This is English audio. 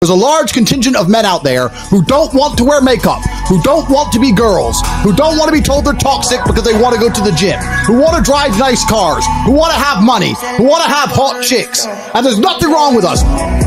There's a large contingent of men out there who don't want to wear makeup, who don't want to be girls, who don't want to be told they're toxic because they want to go to the gym, who want to drive nice cars, who want to have money, who want to have hot chicks. And there's nothing wrong with us.